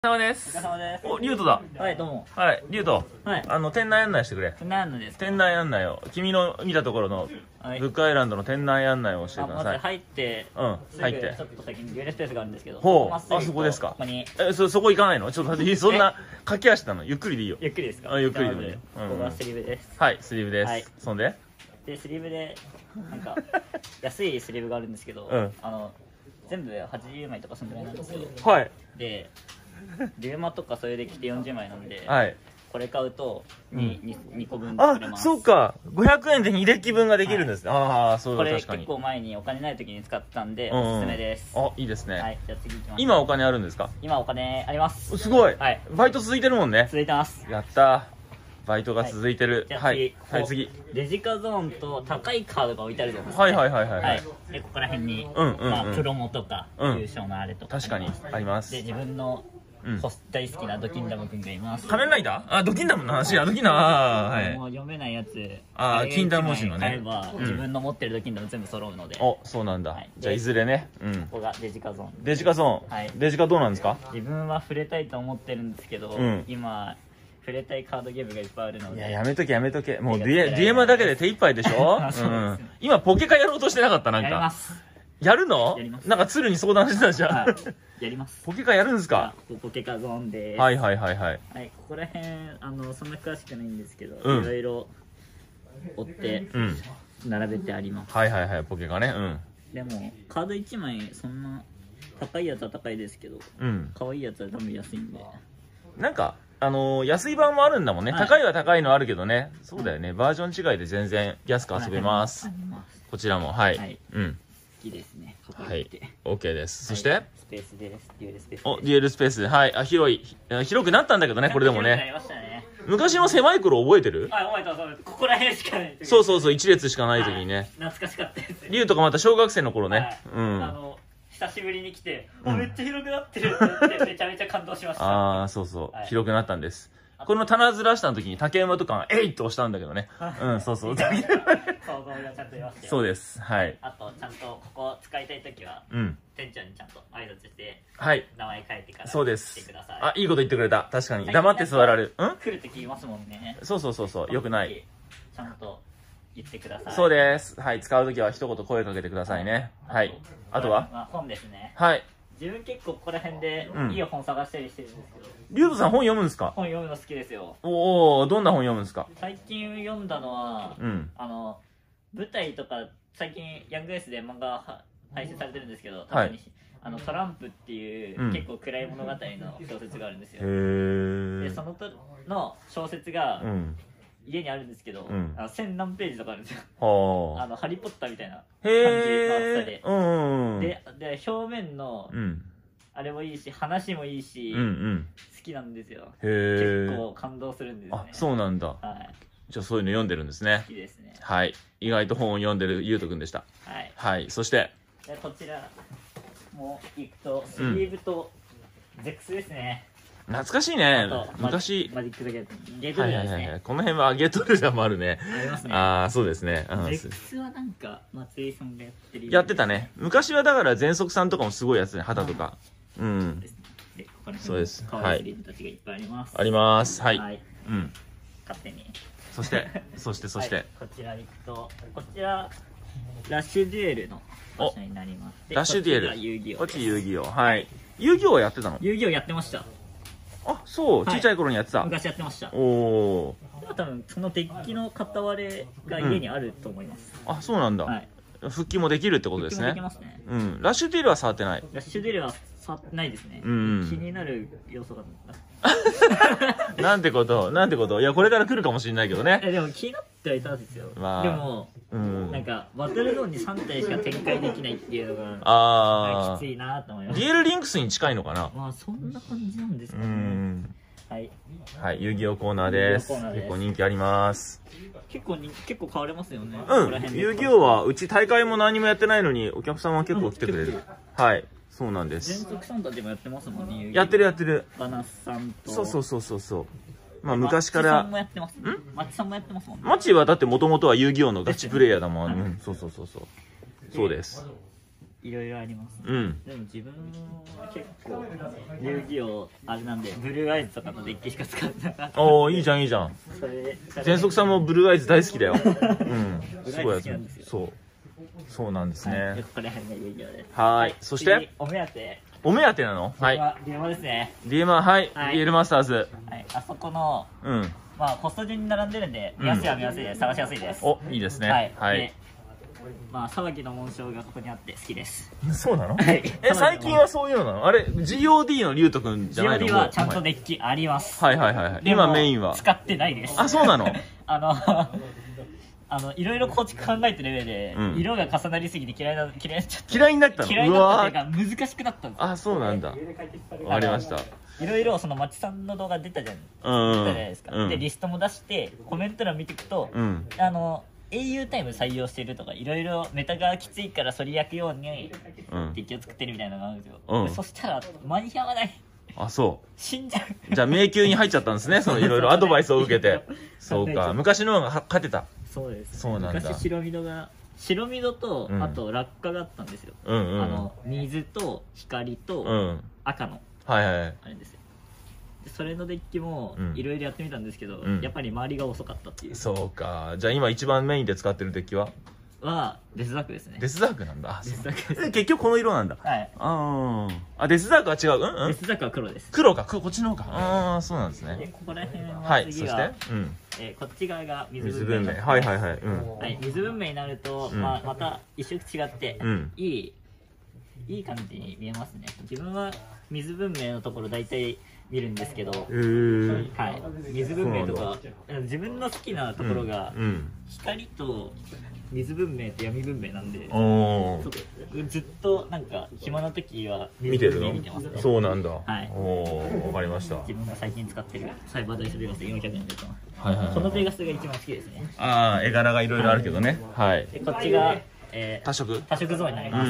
お疲れ様です。 お疲れ様です。 お、リュウトだ。 はい、どうも。 はい、リュウト。 はい。 店内案内してくれ。 店内案内ですか？ 店内案内を。君の見たところの、ブックアイランドの店内案内をしてください。 まず入って、 入って。 ちょっと先にデュエルスペースがあるんですけど。 ほう。あ、そこですか。 ここに。 そこ行かないの？ちょっと待って、そんな、駆け足なの？ゆっくりでいいよ。 ゆっくりですか？ ゆっくりでもいいよ。 ここがスリーブです。 はい、スリーブです。そんで？ で、スリーブで、なんか、安いスリーブがあるんですけど、全部80枚とかそんぐらいなんですよ。 はい。 で、リューマとかそれで着て40枚なんで、 はい。 これ買うと 2個分作れます。 あ、そうか。500円で2デッキ分ができるんですね。ああ、そうだ、確かに。 これ結構前にお金ない時に使ってたんで、おすすめです。 あ、いいですね。 はい、じゃあ次行きます。 今お金あるんですか？ 今お金あります。 すごい。 はい。 バイト続いてるもんね。 続いてます。 やったー。バイトが続いてる。はい。はい、次。 デジカゾーンと高いカードが置いてあるじゃないですか。 はいはいはいはい。 で、ここら辺に、プロモとか、優勝のあれとか。 確かに、あります。 で、自分の大好きなドキンダムくんがいます。 仮面ライダー？あ、ドキンダムの話。ドキンダム、はい。 もう読めないやつ。 キンダム模試のね。 買えば、自分の持ってるドキンダム全部揃うので。 お、そうなんだ。じゃあ、いずれね。 ここがデジカゾーン。 デジカゾーン。はい。デジカどうなんですか？ 自分は触れたいと思ってるんですけど、今、触れたいカードゲームがいっぱいあるので。 いや、やめとけやめとけ。もうデュエマだけで手一杯でしょ？今、ポケカやろうとしてなかった？なんか。 やります。 やるの？なんか鶴に相談してたじゃん。 やります。 ポケカやるんですか？ ポケカゾーンです。 はいはいはいはい。 はい、ここら辺、そんな詳しくないんですけど、いろいろ追って、並べてあります。 はいはいはい、ポケカね。 でも、カード1枚、そんな、高いやつは高いですけど、可愛いやつは多分安いんで。 なんか、安い版もあるんだもんね。高いは高いのあるけどね。そうだよね。バージョン違いで全然安く遊べます。こちらも、はい。 好きですね。 はい。OK です。そして、 スペースです。デュエルスペース。 お、デュエルスペース。はい。あ、広くなったんだけどね、これでもね。昔の狭い頃覚えてる？ 覚えた。ここら辺しかない。 そうそうそう、1列しかない時にね。 懐かしかったです。 リュウとかまた小学生の頃ね。 久しぶりに来て、めっちゃ広くなってるってめちゃめちゃ感動しました。 ああ、そうそう。広くなったんです。この棚ずらした時に竹馬とかえいっと押したんだけどね。そうそう。 想像がちゃんと出ましたよ。 そうです。はい。 あと、ちゃんとここ使いたい時は、店長にちゃんと挨拶して、名前書いてから来てください。 あ、いいこと言ってくれた。確かに。黙って座られる。 来る時言いますもんね。 そう。よくない。 ちゃんと言ってください。 そうです。はい。使う時は一言声かけてくださいね。はい。あとは本ですね。 はい。 自分結構ここら辺でいい本探したりしてるんですけど。 リュウトさん本読むんですか？ 本読むの好きですよ。 おお、どんな本読むんですか？ 最近読んだのは、舞台とか、最近ヤングエースで漫画配信されてるんですけど、たまにトランプっていう結構暗い物語の小説があるんですよ。で、その小説が家にあるんですけど、1000何ページとかあるんですよ。ハリーポッターみたいな感じの厚さで。で、表面の、あれもいいし、話もいいし、好きなんですよ。結構感動するんですね。 あ、そうなんだ。じゃあそういうの読んでるんですね。 好きですね。 はい。意外と本を読んでるゆうとくんでした。はい。そして。 こちらも行くと、スリーブとゼックスですね。 懐かしいね。昔。 マジック・ザ・ゲートルダーですね。 この辺はゲートルダーもあるね。 ありますね。 ああ、そうですね。 ゼックスはなんか、松井さんがやってる。 やってたね。昔はだから、全速さんとかもすごいやつね。旗とか。そうです。 はい。スリーブたちがいっぱいあります。 あります。はい。 勝手に。 そして。 こちら行くと、こちら、ラッシュデュエルの場所になります。 ラッシュデュエル。こっち遊戯王。はい。遊戯王やってたの？ 遊戯王やってました。 あ、そう。小さい頃にやってた。 昔やってました。 おお。 多分、そのデッキの片割れが家にあると思います。 あ、そうなんだ。復帰もできるってことですね。 できますね。 ラッシュデュエルは触ってない。 ラッシュデュエルは触ってないですね。気になる要素が。 なんてこといや、これから来るかもしれないけどね。 でも気になってはいたんですよ。でも、なんか、バトルゾーンに3体しか展開できないっていうのが、きついなと思います。 デュエルリンクスに近いのかな？ まあ、そんな感じなんですかね。 はい、遊戯王コーナーです。結構人気あります。 結構買われますよね。 遊戯王は、うち大会も何もやってないのに、お客さんは結構来てくれる。はい。そうなんです。 全速サンタでもやってますもんね。 やってる。 バナさんと。 そう。まあ昔から。 マッチさんもやってますもんね。 マッチはだってもともとは遊戯王のガチプレイヤーだもん。そう。そうです。 いろいろあります、 うん。 でも自分は結構遊戯王あれなんでブルーアイズとかのデッキしか使ってなかった。 おー、いいじゃんいいじゃん。全速さんもブルーアイズ大好きだよ。うん。すごいやつ。そう。そうなんですね。 ここら辺が遊戯王です。 はい。そしてお目当て。 お目当てなの？はい。 ディエマですね。 ディエマ、はい。ディエルマスターズ。 はい。あそこの、 うん。 まあ、ポスト順に並んでるんで、見やすいは見やすいで、探しやすいです。 お、いいですね。はい。 まあ、騒ぎの紋章がここにあって好きです。 そうなの？はい。最近はそういうのなの？あれ、GOD のリュウトくんじゃないの？ GOD はちゃんとデッキあります。 はいはいはい。今メインは使ってないです。 あ、そうなの？ いろいろ構築考えてる上で、色が重なりすぎて嫌いになっちゃった。 嫌いになったの？ 嫌いになったっていうか、難しくなったんです。 あ、そうなんだ。わかりました。 いろいろその町さんの動画出たじゃないですか。で、リストも出して、コメント欄見ていくと、au タイム採用してるとか、いろいろメタがきついからそれ焼くように、デッキを作ってるみたいなのがあるんですよ。そしたら、間に合わない。 あ、そう。 死んじゃう。 じゃあ迷宮に入っちゃったんですね。そのいろいろアドバイスを受けて。そうか。昔の方が勝てた。 そうです。 そうなんだ。 昔白緑と、あと落下があったんですよ。水と光と赤の。 はいはい。 あれですよ。それのデッキもいろいろやってみたんですけど、やっぱり周りが遅かったっていう。 そうか。じゃあ今一番メインで使ってるデッキはデスダークですね。 デスダークなんだ。 デスダーク。 結局この色なんだ。 はい。 あ、デスダークは違う。 デスダークは黒です。 黒か。こっちの方か。ああ、そうなんですね。 で、ここら辺ははい。そ次が、こっち側が水文明。 はいはいはい。 はい。水文明になると、また一色違って、いい感じに見えますね。自分は水文明のところ大体見るんですけど、はい、水文明とか自分の好きなところが光と水文明と闇文明なんで、ずっとなんか暇な時は水文明見てますね。 そうなんだ。 はい。 わかりました。 自分が最近使ってるサイバーダイスベガス400円で買ってます。このベガスが一番好きですね。 ああ、絵柄がいろいろあるけどね。はい。 こっちが多色ゾーンになります。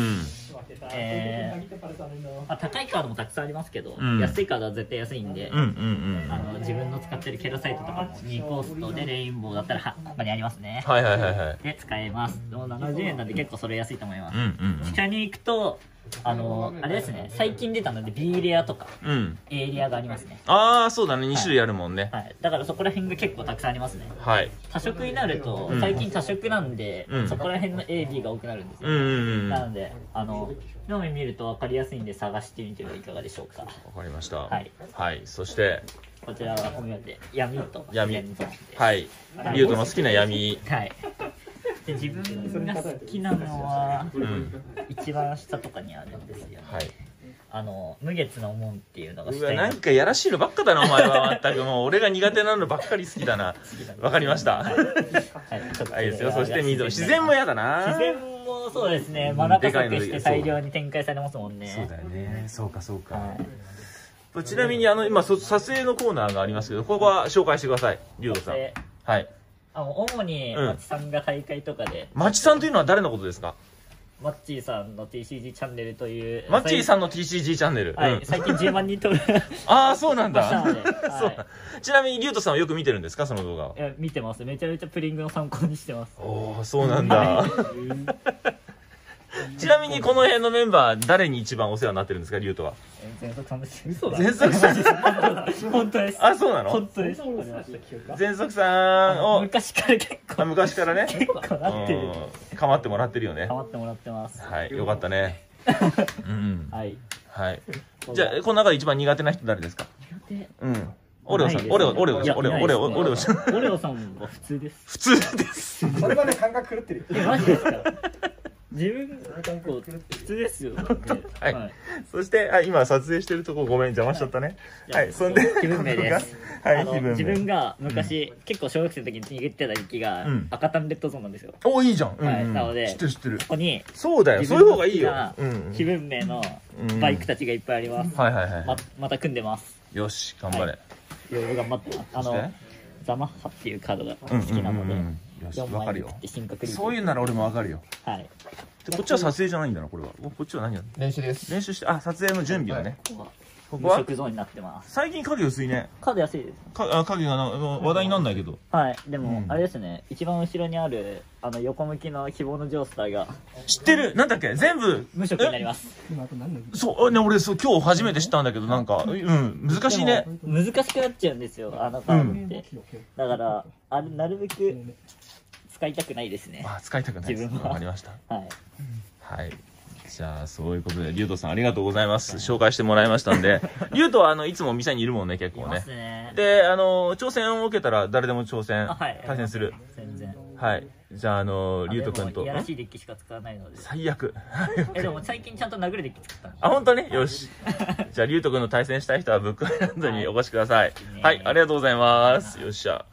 高いカードもたくさんありますけど、安いカードは絶対安いんで、自分の使ってるケロサイトとか2コーストでレインボーだったらここにありますね。はいはいはいはい。で使えます。でも70円なんで結構それ安いと思います。下に行くとあれですね、最近出たので B レアとか A レアがありますね。 ああ、そうだね、2種類あるもんね。 はい、だからそこら辺が結構たくさんありますね。 はい。 多色になると最近多色なんで、そこら辺の A、B が多くなるんですよ。なので興味見ると分かりやすいんで探してみてはいかがでしょうか。 わかりました。 はい。 はい。そしてこちらはお目当て闇と闇。はい。リュウトの好きな闇。 はい。で自分が好きなのは、一番下とかにあるんですよ、ね。はい。無月の門っていうのが下になんかやらしいのばっかだなお前は。全くもう俺が苦手なのばっかり好きだな。わかりました。はい。はいですよ。そして自然も嫌だな。 自然もそうですね。マナ加速して大量に展開されますもんね。 そうだよね。そうかそうか。ちなみに今撮影のコーナーがありますけど、ここは紹介してください。リュウトさん。はい。 主にマチさんが大会とかで、 マチさんというのは誰のことですか？ マッチーさんの TCG チャンネルという。 マッチーさんの TCG チャンネル。 はい。最近10万人登録。 ああ、そうなんだ。ちなみにリュウトさんはよく見てるんですか、その動画を。 いや、見てます。めちゃめちゃプリングの参考にしてます。 おお、そうなんだ。ちなみにこの辺のメンバー誰に一番お世話になってるんですか、リュウトは。 全速さんです。嘘だ。 全速さん。 本当です。 あ、そうなの？ 本当です。 全速さんを昔から結構。 昔からね。 結構なってる。 構ってもらってるよね。 構ってもらってます。 はい、よかったね。 はい。 はい。じゃあこの中で一番苦手な人誰ですか？ 苦手。 オレオさん、オレオさんは普通です。 普通です。 それまで感覚狂ってる。 マジですか？自分普通ですよ。 はい。そして今撮影してるとこごめん邪魔しちゃったね。はい。そんで気分名です。 はい。 自分が昔結構小学生の時に握ってた時期が赤タンレッドゾーンなんですよ。 お、いいじゃん。 はい。なので知ってる。 ここにそうだよ。そういう方がいいよ。 気分名のバイクたちがいっぱいあります。 はいはいはい。 また組んでます。 よし、頑張れ。 いろいろ頑張ってます。ザマッハっていうカードが好きなので。 よし、わかるよ。そういうなら俺もわかるよ。 はい。 こっちは撮影じゃないんだな、これは。こっちは何やるの？ 練習です。 練習して、撮影の準備をね。 ここは無色ゾーンになってます。 最近影薄いね。 カード安いです。 影が話題になんないけど。 はい。でも、あれですね、一番後ろにある、横向きの希望のジョースターが。 知ってる。なんだっけ、全部。 無色になります。 そう、ね、俺、今日初めて知ったんだけど、なんか、難しいね。 難しくなっちゃうんですよ、カードって。だから、なるべく、使いたくないですね。 使いたくないです。 自分は。 わかりました。 はい。 はい。じゃあ、そういうことで、リュウトさんありがとうございます。紹介してもらいましたんで。リュウトはいつも店にいるもんね、結構ね。で、挑戦を受けたら誰でも対戦する。 全然。 はい。じゃあ、リュウト君と。 いやらしいデッキしか使わないので。 最悪。 でも最近ちゃんと殴るデッキ作ったあ、本当ね。よし。じゃあ、リュウト君の対戦したい人はブックアイランドにお越しください。はい、ありがとうございます。よっしゃ。